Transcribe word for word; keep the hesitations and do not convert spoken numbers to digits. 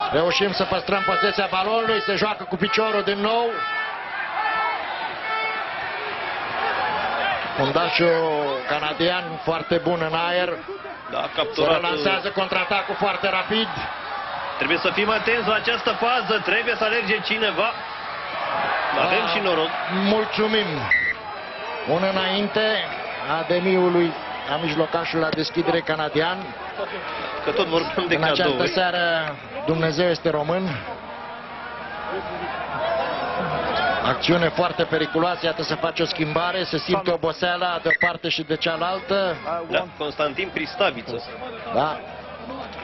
Reușim să păstrăm posesia balonului, se joacă cu piciorul din nou. Fundașul canadian foarte bun în aer. Da, Se capturat. relansează contraatacul foarte rapid. Trebuie să fim atenți la această fază, trebuie să alerge cineva. Avem și noroc. Mulțumim. Un înainte a demiului, a mijlocașul la deschidere canadian. Că tot vorbim de În această cadouri. seară Dumnezeu este român. Acțiune foarte periculoasă, iată să face o schimbare, se simte oboseala de o parte și de cealaltă. Da, Constantin Pristaviță. Da.